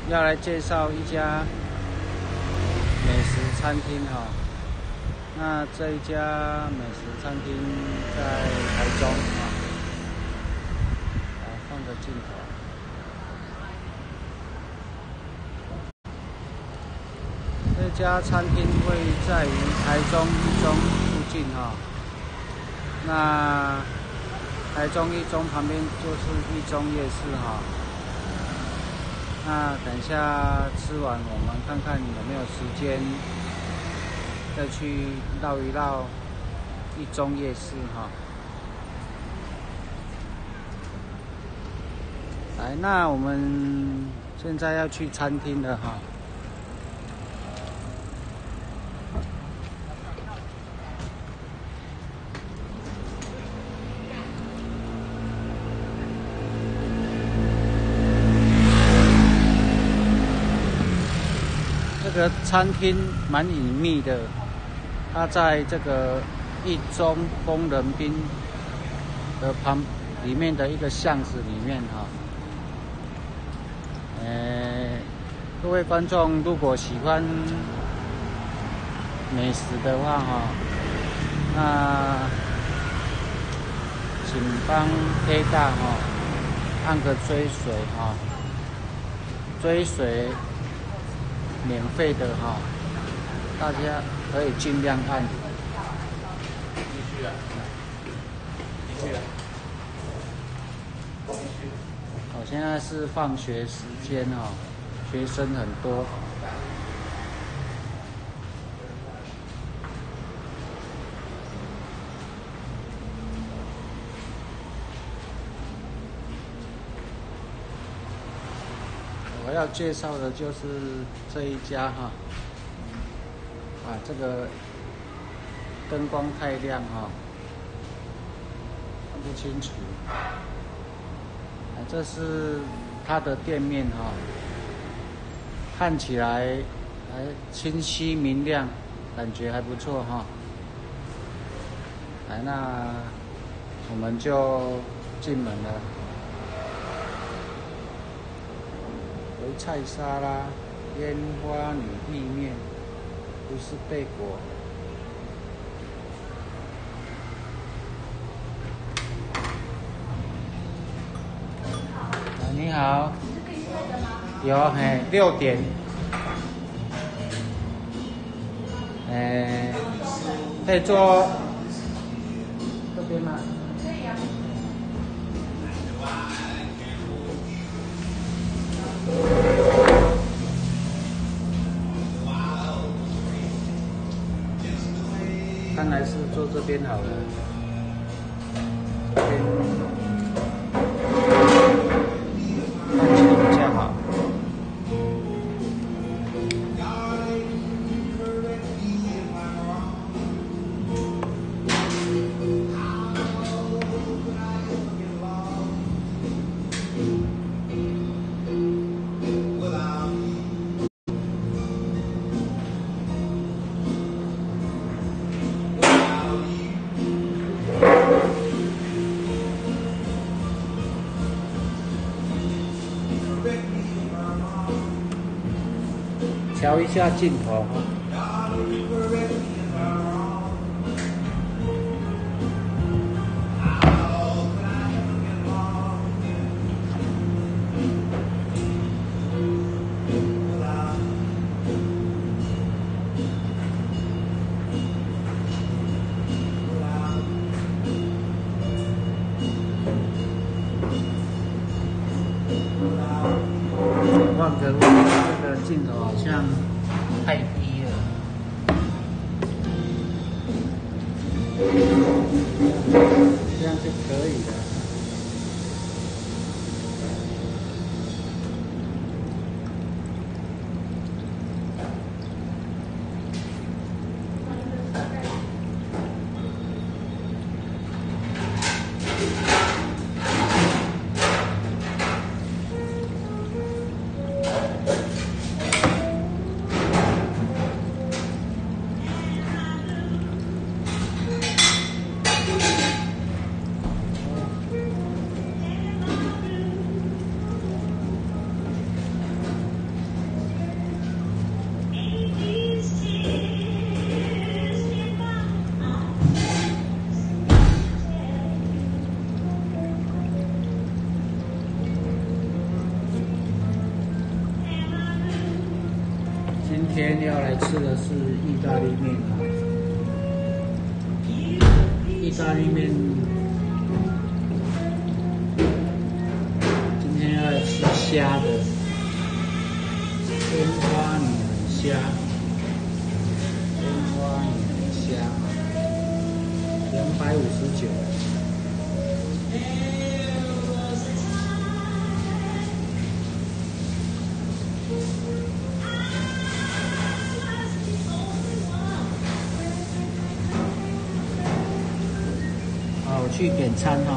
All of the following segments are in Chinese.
要来介绍一家美食餐厅哈。那这一家美食餐厅在台中啊，来放个镜头。这家餐厅位在于台中一中附近哈。那台中一中旁边就是一中夜市哈。那等一下吃完，我们看看有没有时间再去绕一绕一中夜市哈。来，那我们现在要去餐厅了哈。这个餐厅蛮隐秘的，它在这个一中丰仁滨的里面的一个巷子里面哈。各位观众如果喜欢美食的话哈，那请帮黑大哈按个追随哈，追随。免费的哈，大家可以尽量按。继续啊，继续啊，好，现在是放学时间哈，学生很多。我要介绍的就是这一家哈，这个灯光太亮哈，看不清楚。这是它的店面哈，看起来还清晰明亮，感觉还不错哈。来，那我们就进门了。回菜沙拉、烟花女意面，不是贝果。你好。是可以睡的吗？有，嘿，6点。可以坐这边吗？可以啊。看来是坐这边好了，这边看起来比较好。调一下镜头哈。换个位置，这个镜头好像太低了，这样就可以了。 天要来吃的是意大利面啊，意大利面，今天要来吃虾的，天花女人虾，天花女人虾，259。好，我去点餐哈。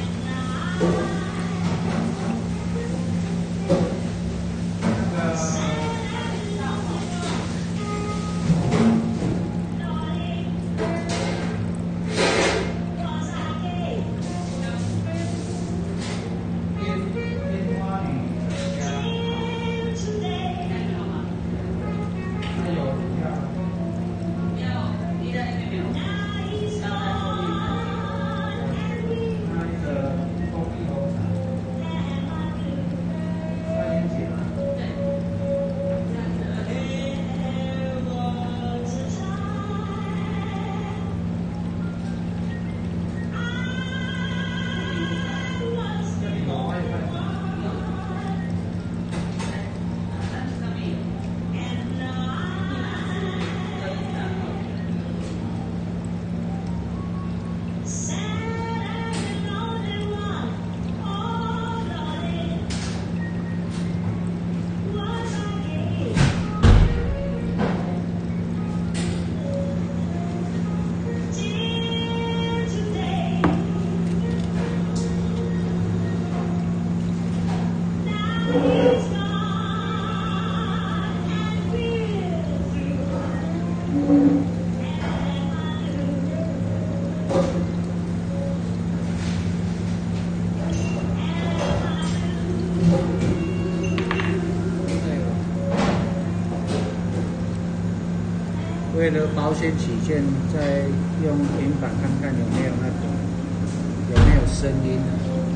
为了保险起见，再用平板看看有没有声音呢？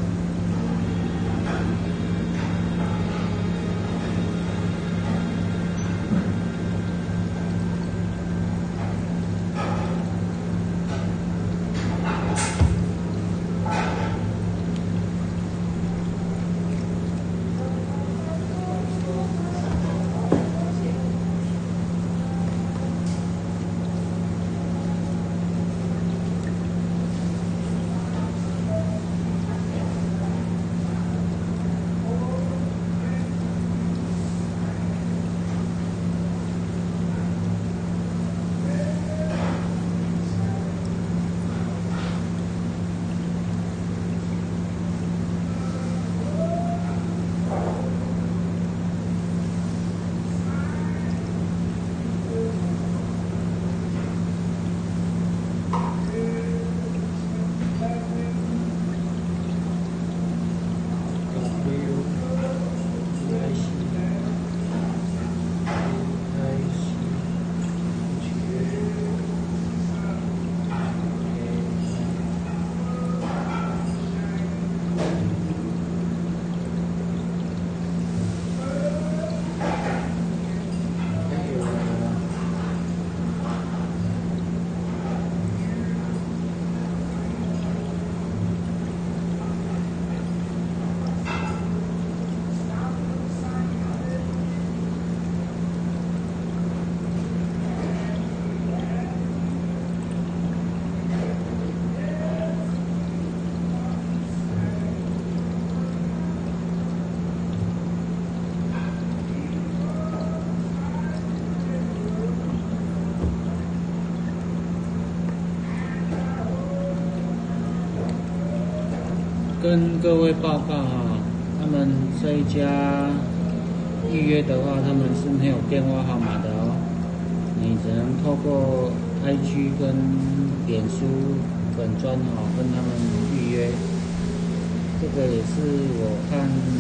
跟各位报告哈，他们这一家预约的话，他们是没有电话号码的哦，你只能透过 IG 跟脸书粉专哈跟他们预约。这个也是我看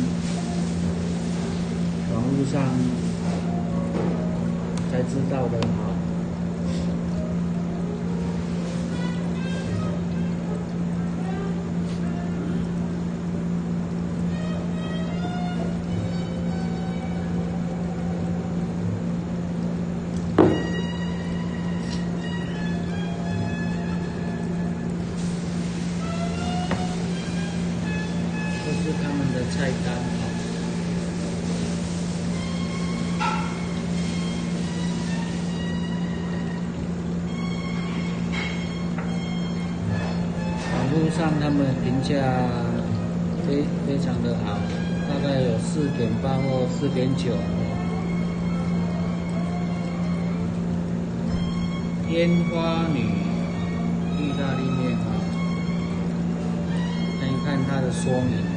网络上才知道的哈。 太干哦。网络上他们评价非常的好，大概有4.8或4.9。烟花女意大利面啊，看一看它的说明。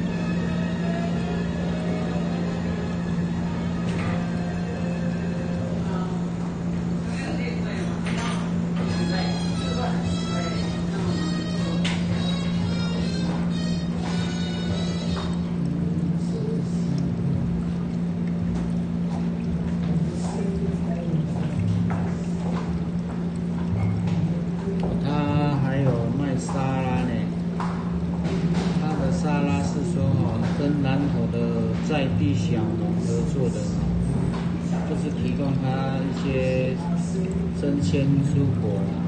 沙拉呢？它的沙拉是说跟南投的在地小农合作的就是提供他一些生鲜蔬果啦。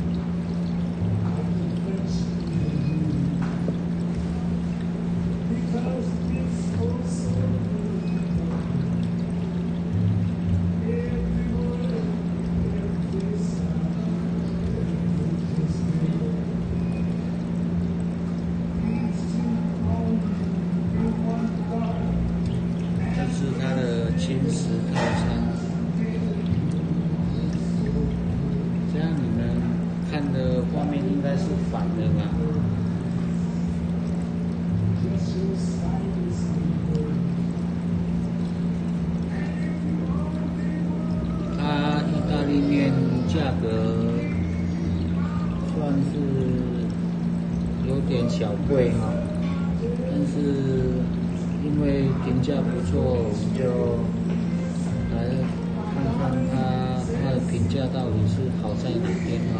轻食套餐，这样你们看的画面应该是反的吧？它意大利面价格算是有点小贵哈，但是因为评价不错，我们就来看看它的评价到底是好在哪边哈。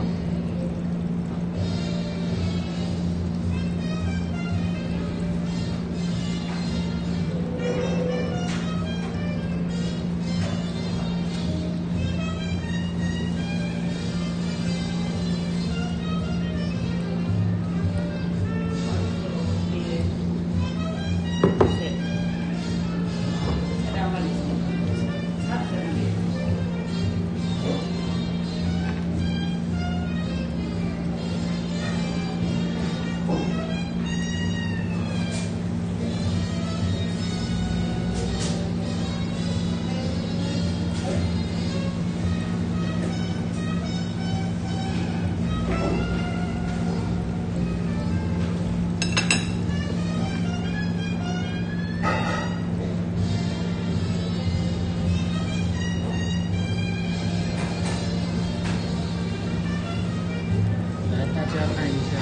大家看一下，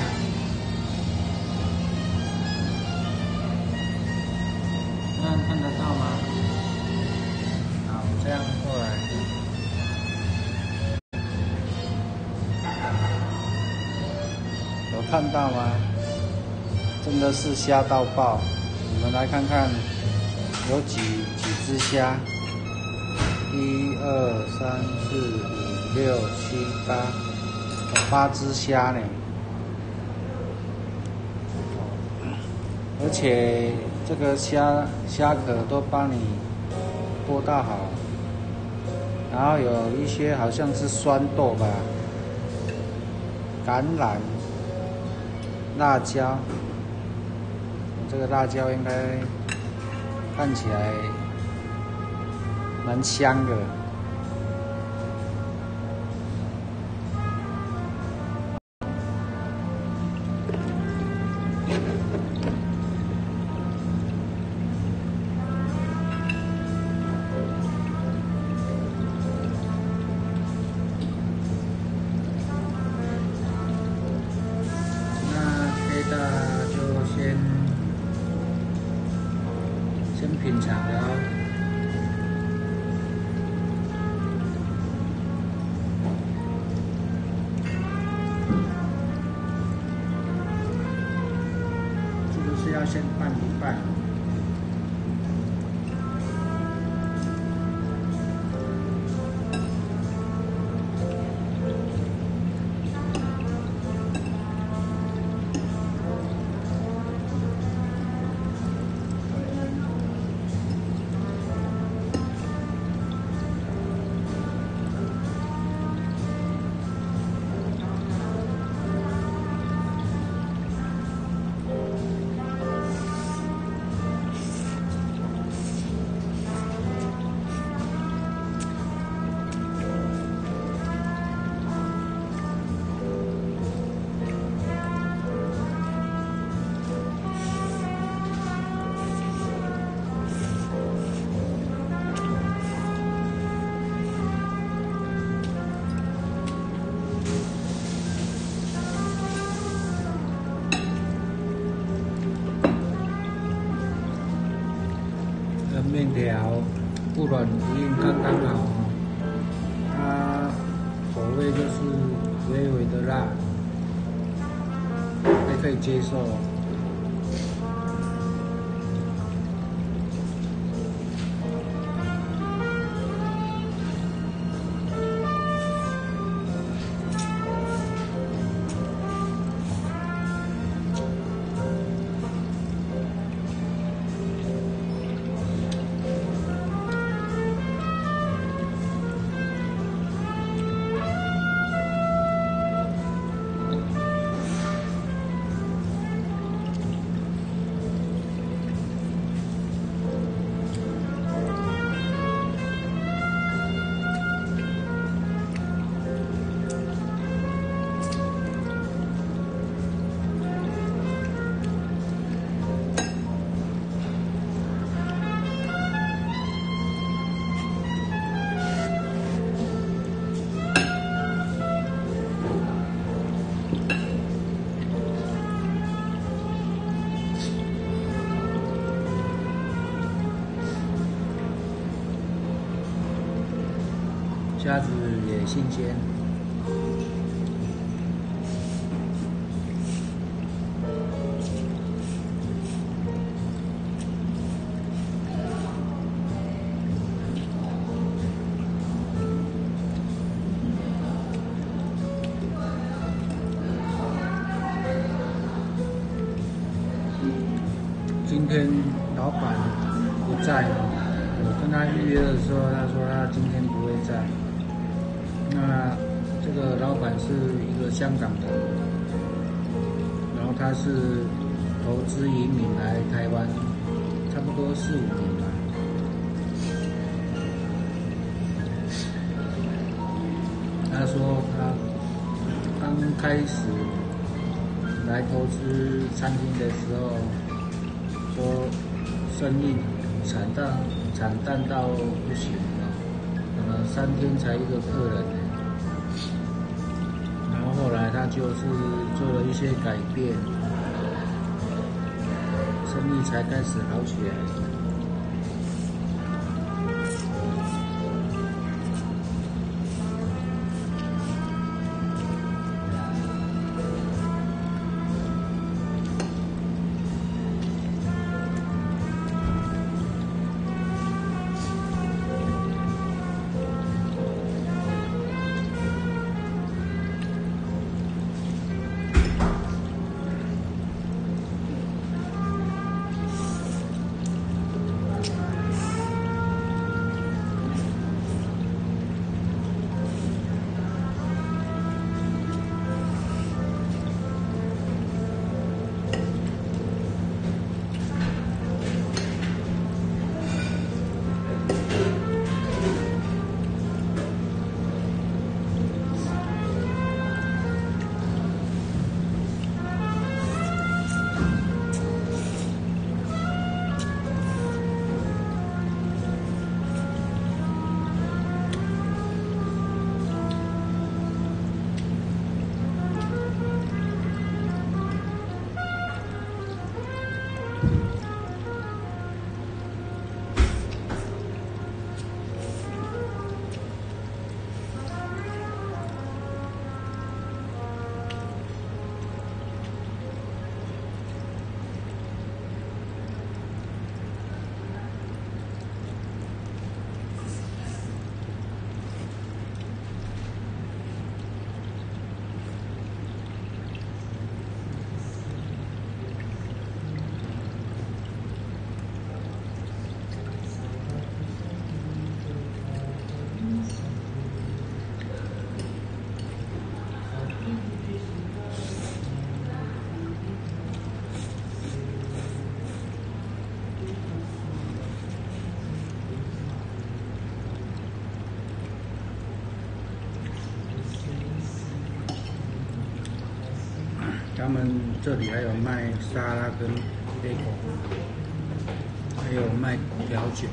这样看得到吗？好，这样过来，有看到吗？真的是虾到爆！你们来看看，有几只虾？1、2、3、4、5、6、7、8，8只虾呢。而且这个虾壳都帮你剥到好，然后有一些好像是酸豆吧，橄榄、辣椒，这个辣椒应该看起来蛮香的。就先品尝了哦。这个是要先拌一拌。 面条不软不硬，刚刚好哦。它口味就是微微的辣，还可以接受哦。虾子也新鲜。今天老板不在，我跟他预约的时候，他说他今天不会在。那这个老板是一个香港人，然后他是投资移民来台湾，差不多4、5年了。他说他刚开始来投资餐厅的时候，说生意惨淡到不行了，3天才1个客人。然后后来他就是做了一些改变，生意才开始好起来。他们这里还有卖沙拉跟贝果，还有卖调酒。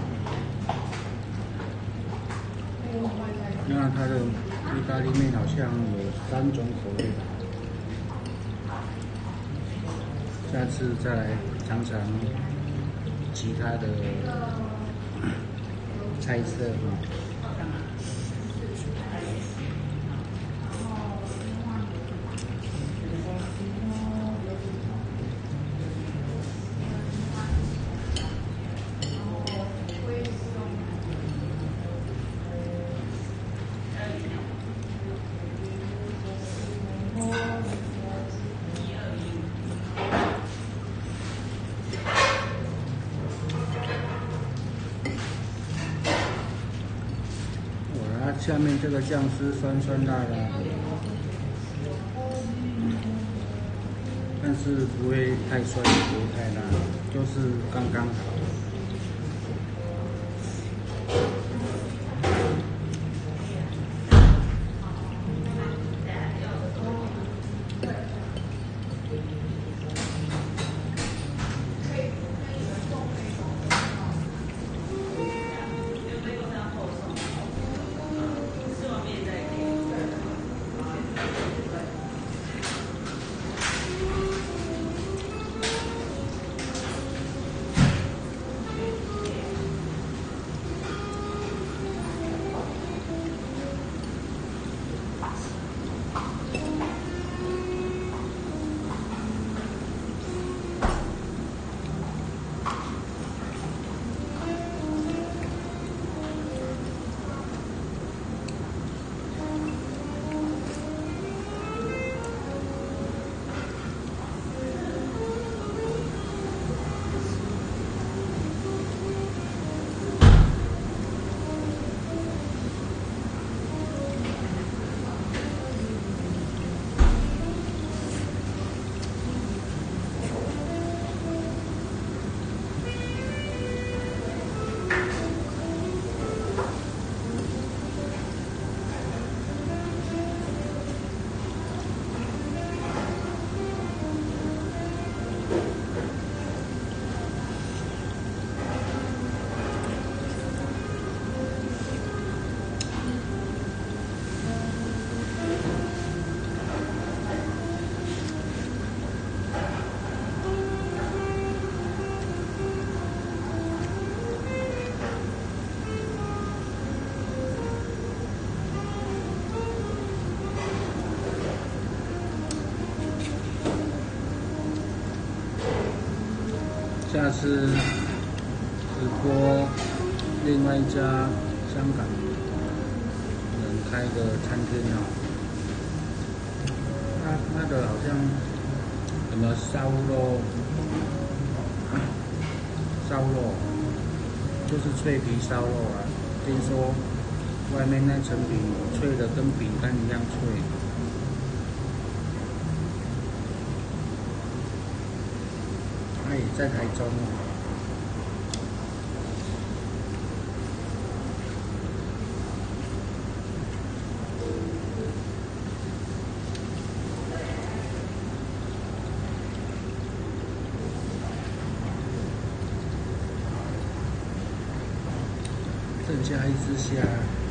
那它的意大利面好像有3种口味吧，下次再来尝尝。 其他的菜色哈。下面这个酱汁酸酸辣辣的，但是不会太酸，也不会太辣，就是刚刚好。下次直播另外一家香港人开的餐厅哦，那个好像什么烧肉就是脆皮烧肉啊，听说外面那层饼脆的跟饼干一样脆。哎，在台中哦。剩下一只虾。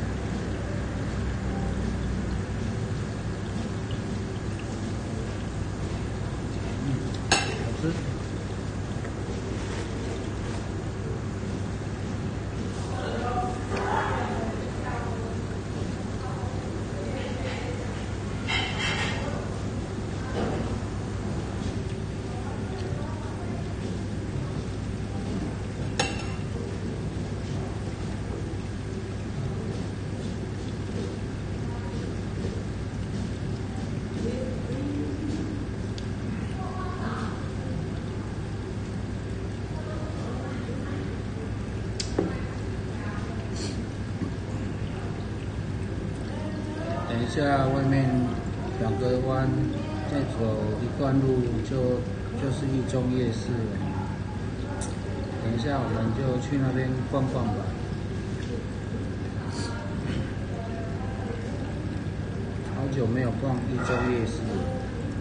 好吃。等一下，外面转个弯，再走一段路就是一中夜市了。等一下，我们就去那边逛逛吧。好久没有逛一中夜市了。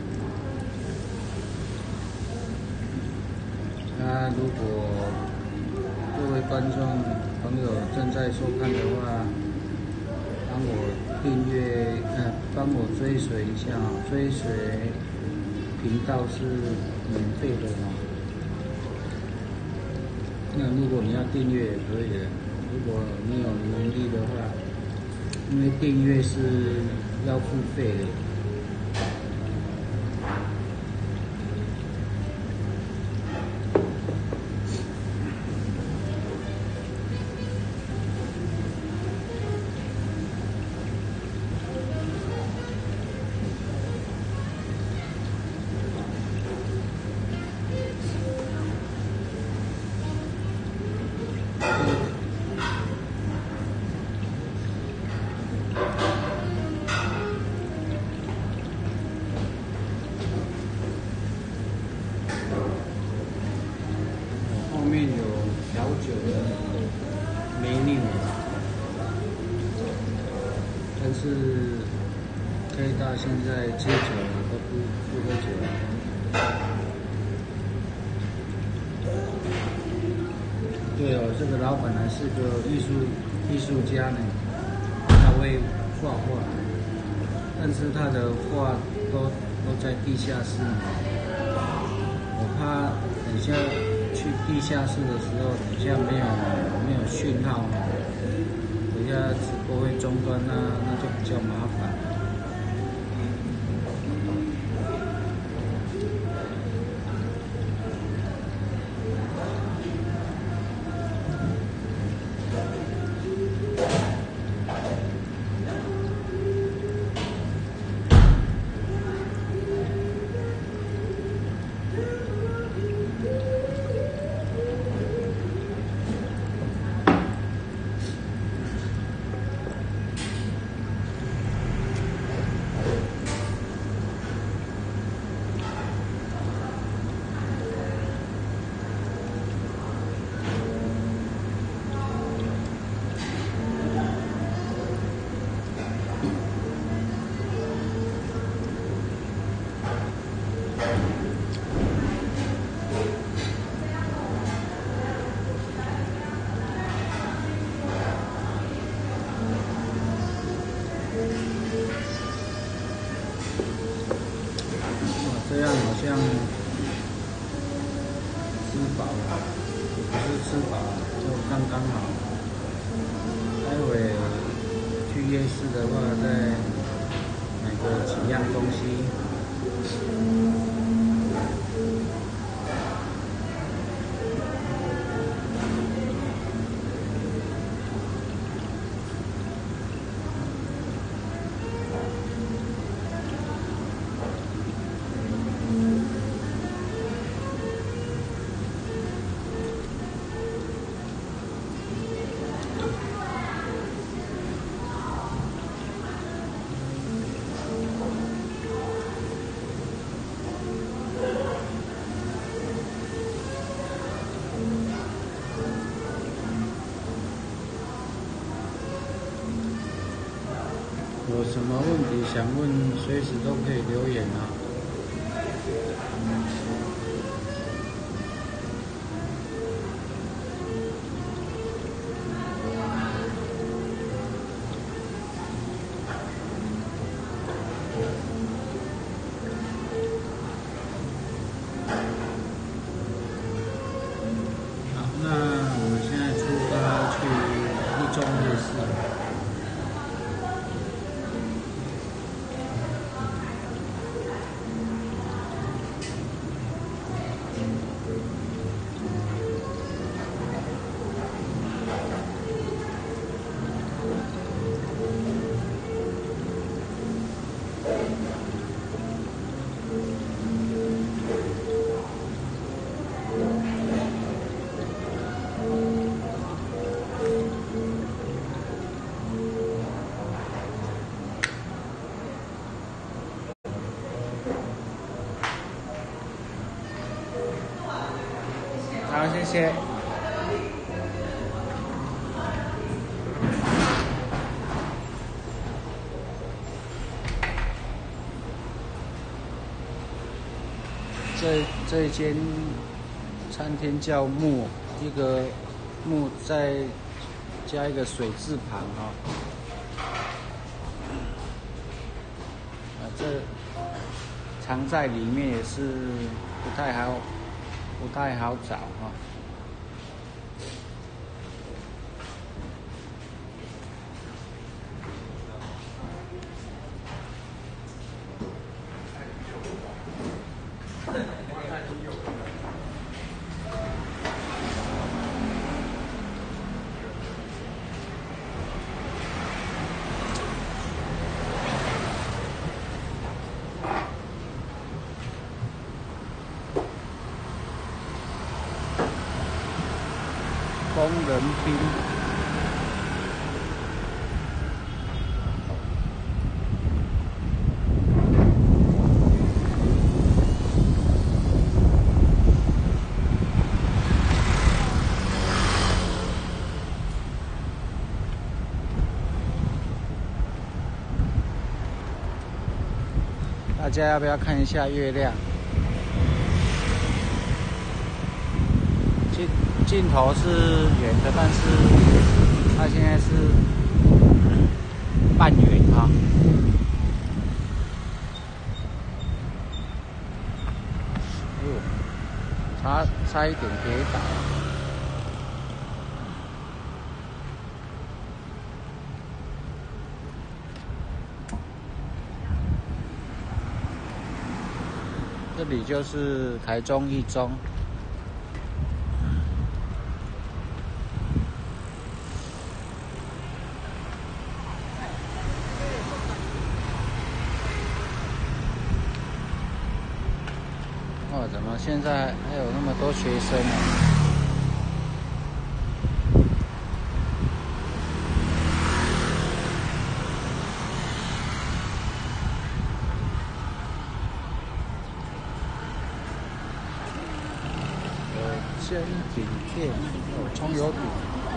那如果各位观众朋友正在收看的话，帮我订阅，帮我追随一下哦，追随频道是免费的哦。 那如果你要订阅也可以的，如果你有能力的话，因为订阅是要付费的。后面有调酒的menu，但是可以到现在戒酒都不喝酒了。对哦，这个老板还是个艺术家呢，他会画画，但是他的画都在地下室。我怕等下去地下室的时候，等下没有讯号，等下直播会中断，那就比较麻烦。这样好像吃饱了，不是吃饱了，就刚刚好。待会去夜市的话，再买个几样东西。有什么问题想问，随时都可以留言啊。好，那我们现在出发去一中夜市。好，谢谢。这一间餐厅叫木，一个木再加一个水字旁哈。这藏在里面也是不太好找哈。 工人兵。大家要不要看一下月亮？镜头是圆的，但是它现在是半圆啊。差一点跌倒。这里就是台中一中。哦，怎么现在还有那么多学生呢？煎饼店有葱油饼。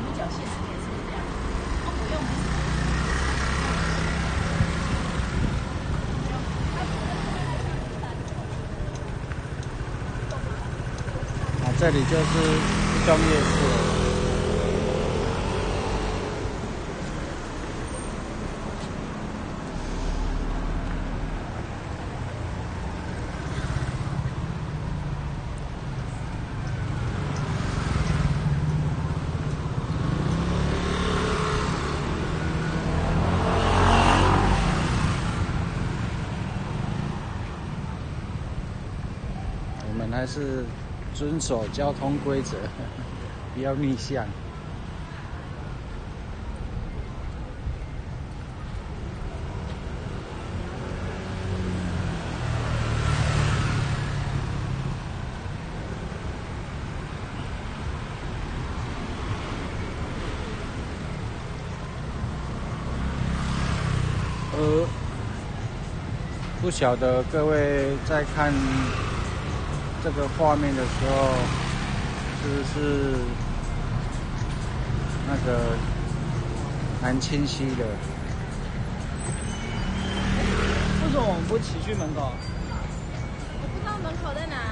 这里就是一中夜市了。我们还是遵守交通规则，不要逆向。不晓得各位在看这个画面的时候，是不是那个蛮清晰的？ 为什么我们不骑去门口？ 我不知道门口在哪。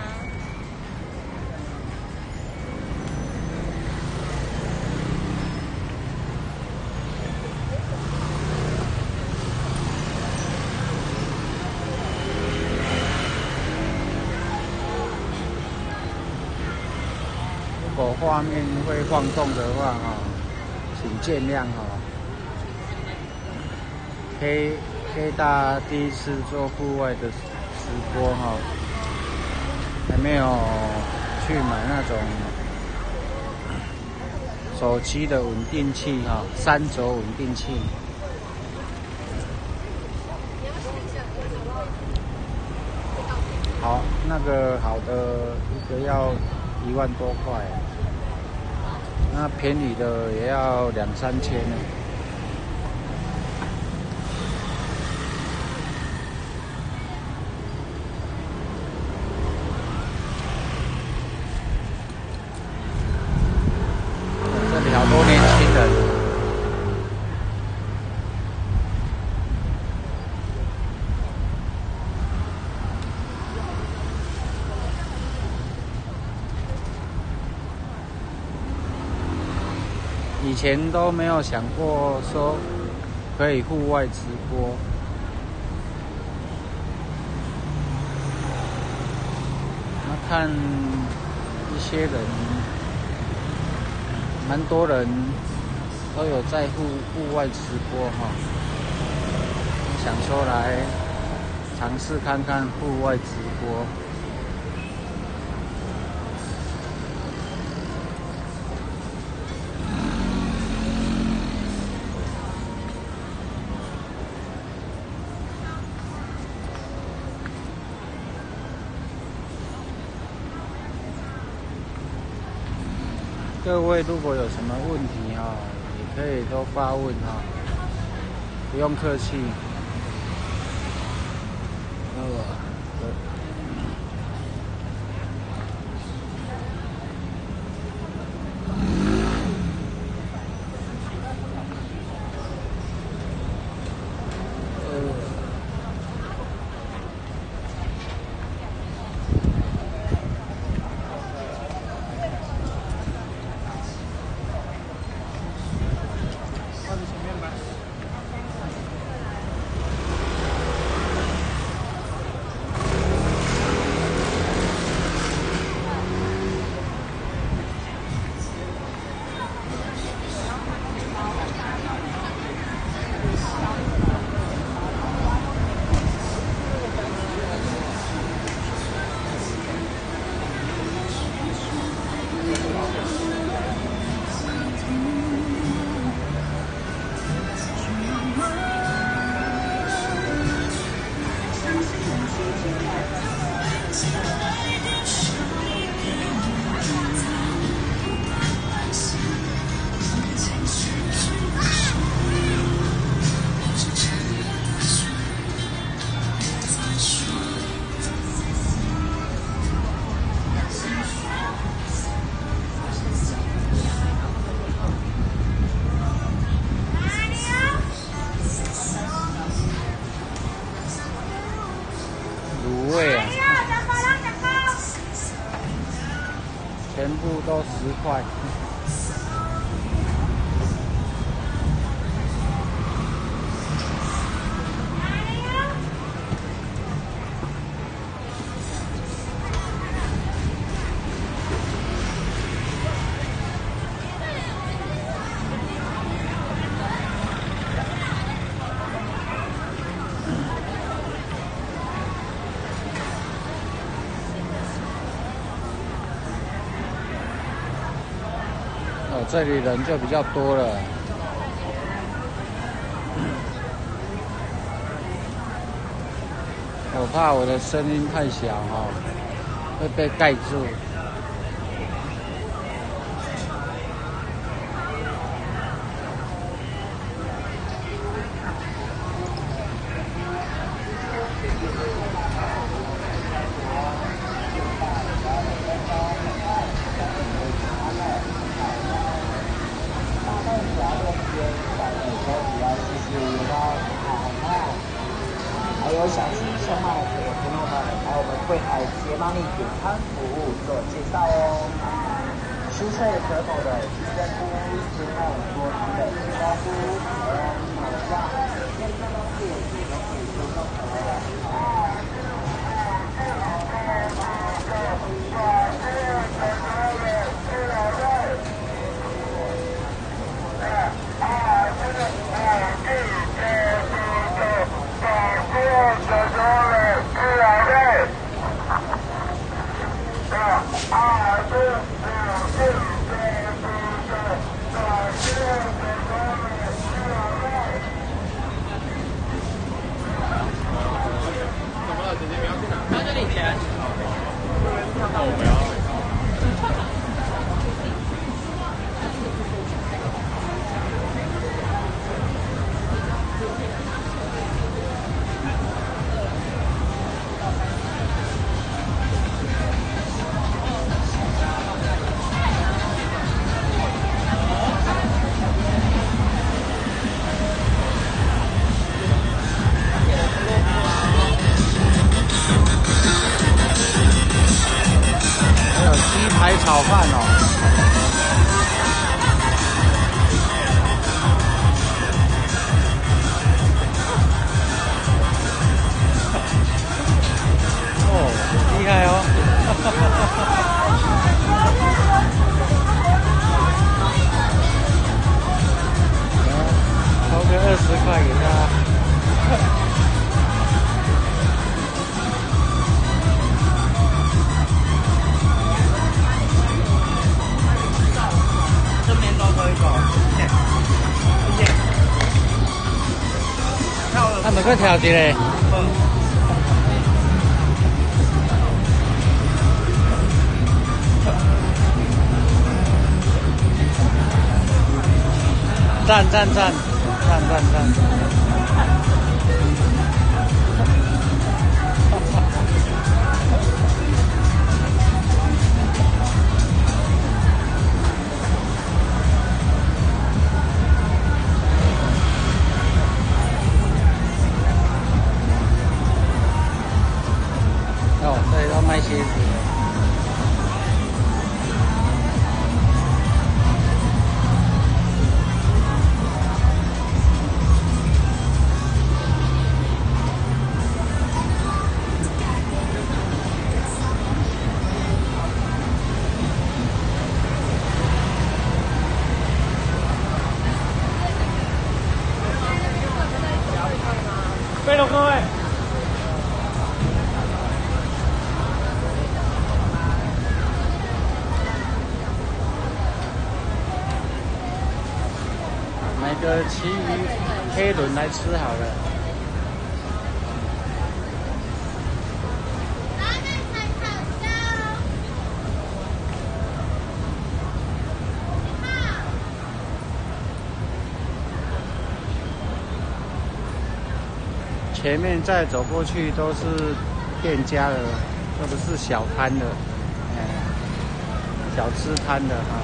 如果画面会晃动的话，请见谅K 大第一次做户外的直播还没有去买那种手机的稳定器3轴稳定器。好，那个好的一个要1万多块。那便宜的也要2、3千呢。这里好多年轻人。以前都没有想过说可以户外直播，那看一些人，蛮多人都有在户外直播想说来尝试看看户外直播。 各位如果有什么问题哈，也可以都发问哈，不用客气。卤味啊，全部都10块。这里人就比较多了。我怕我的声音太小哈，会被盖住。 还有小型售卖的朋友们，来我们柜台直接帮你点餐服务做介绍哦。蔬菜可口的鸡胗菇、清淡多汤的青椒菇，还有马上健康东西都可以做到哦。 还有鸡排炒饭哦。厉害哦！抽个20块给他。 这边都可以走，谢谢。 他们个调一个。 赞赞赞赞赞赞！哦，这里要卖鞋子。 飞龙各位。 买个旗鱼黑轮来吃好了。前面再走过去都是店家了，都不是小摊的，小吃摊的哈。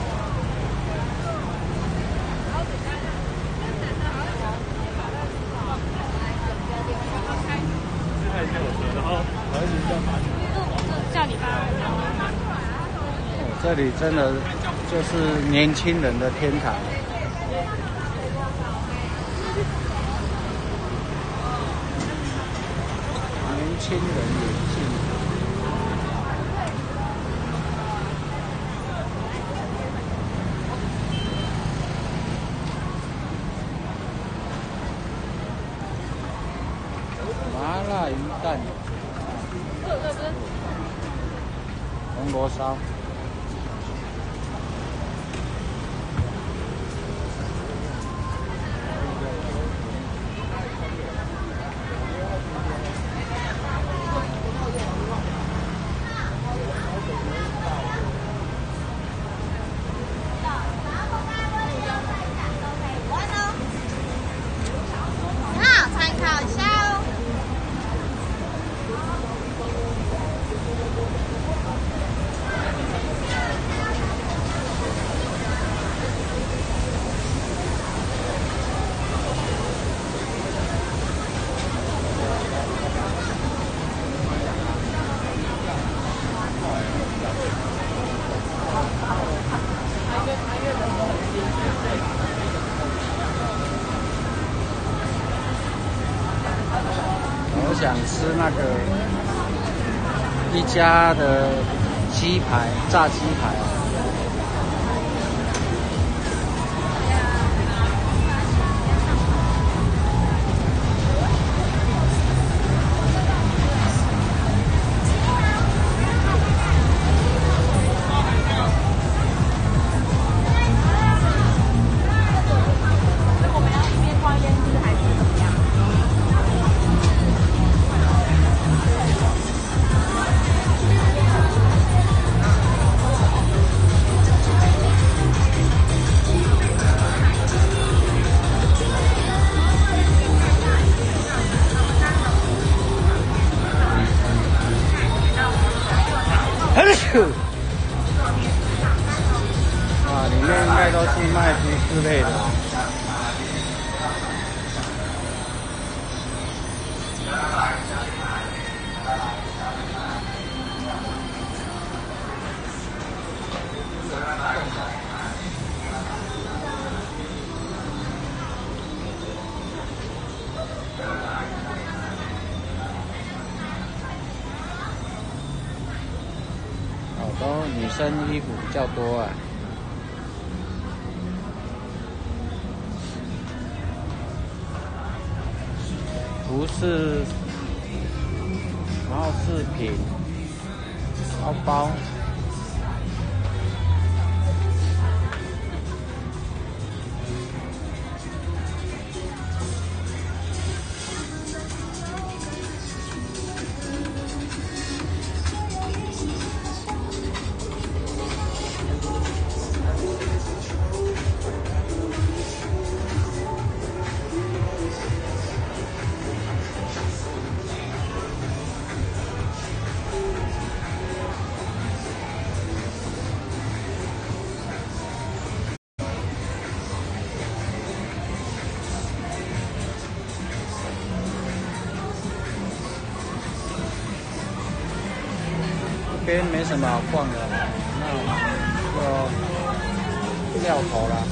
然后儿子叫马叫你爸。 这里真的就是年轻人的天堂。年轻人眼镜。麻辣鱼蛋。铜锣烧。我想吃那个一家的鸡排，炸鸡排。啊，里面应该都是卖服饰类的。都女生衣服比较多啊。服饰，然后饰品、包包。 边没什么好逛的，那就掉头了。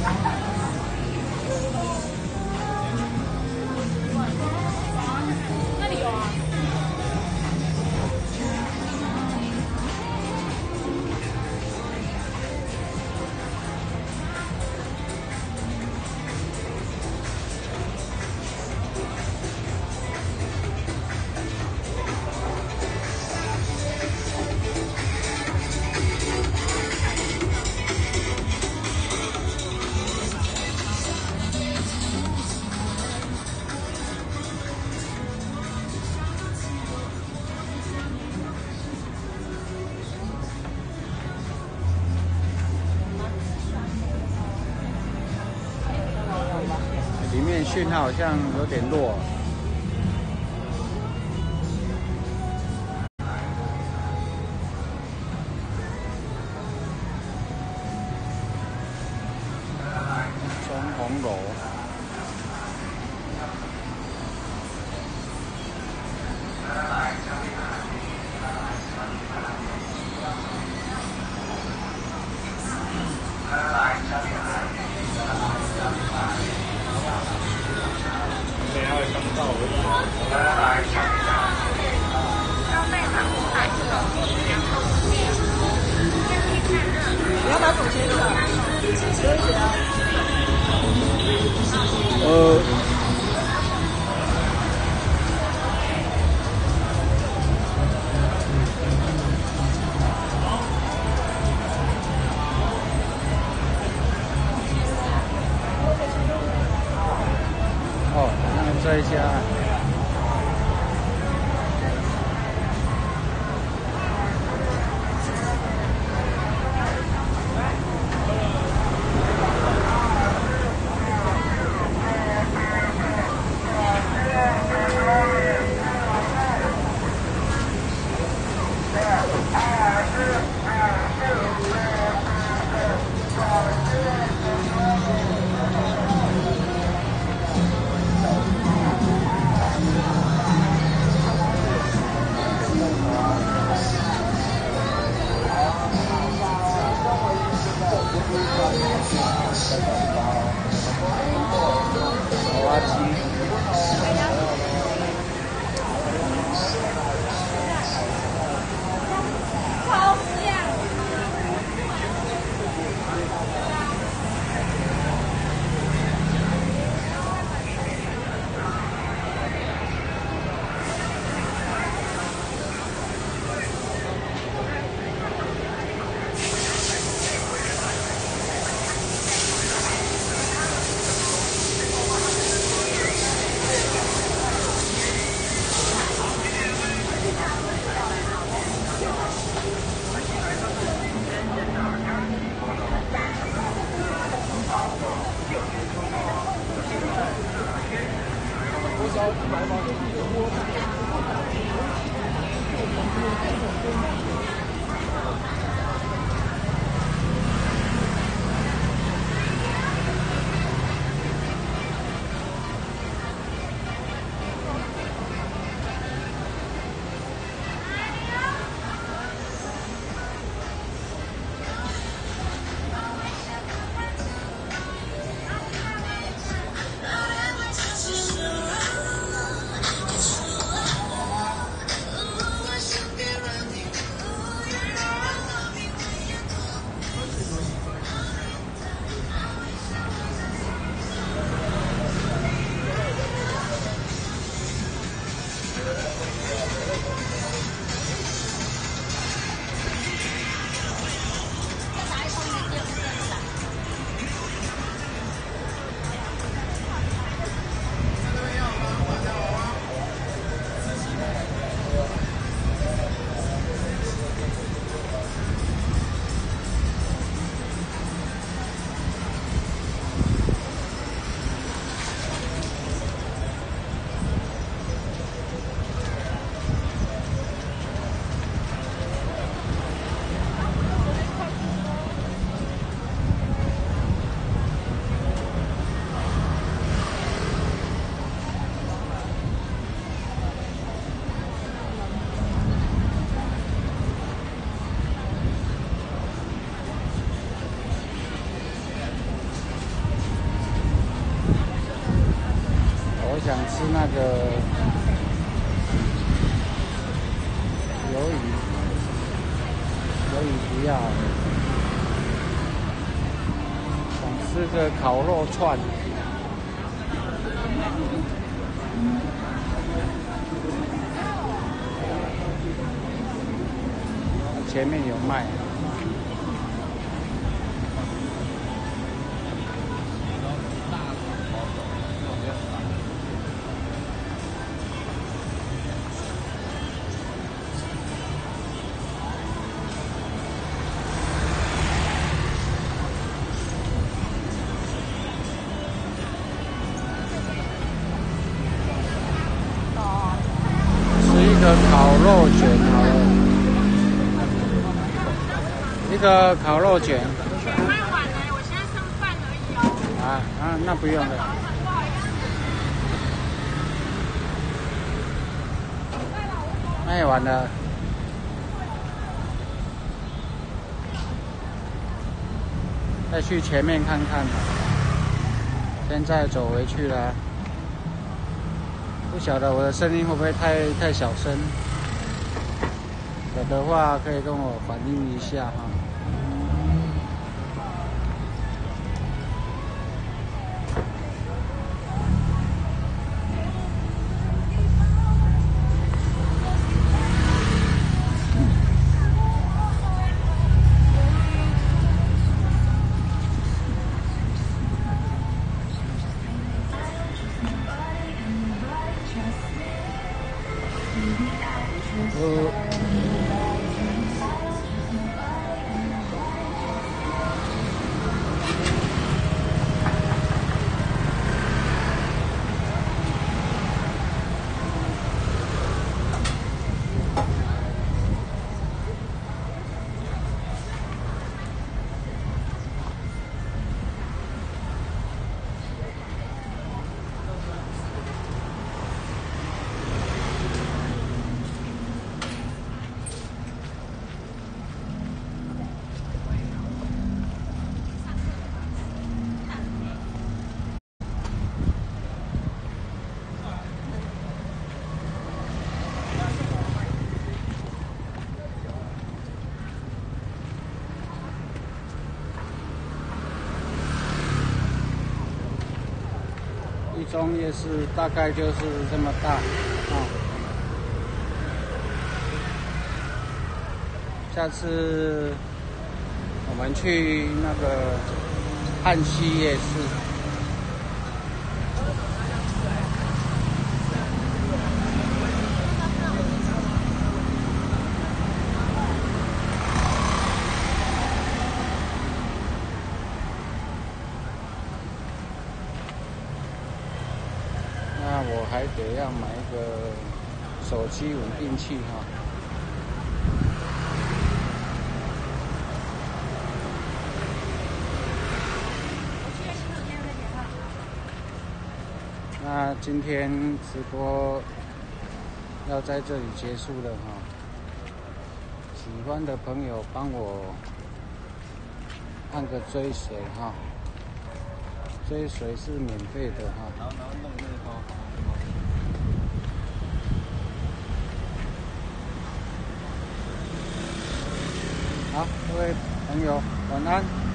那里有啊。 里面讯号好像有点弱。中红楼。 等下会刚到而已。 你要拿手牵的，可以啊。 哦，那这一家。花鸡。 超香。 想吃那个鱿鱼，鱿鱼不要，想吃个烤肉串。前面有卖。吃一个烤肉卷好了。一个烤肉卷。 卖完了，我现在剩饭而已哦。 那不用了。卖完了。再去前面看看吧。现在走回去了。不晓得我的声音会不会太小声？有的话可以跟我反映一下哈。一中夜市大概就是这么大下次我们去那个汉西夜市。那我还得要买一个手机稳定器哈。那今天直播要在这里结束了哈。喜欢的朋友帮我按个追随哈。追随是免费的哈。然后弄那个好，各位朋友晚安。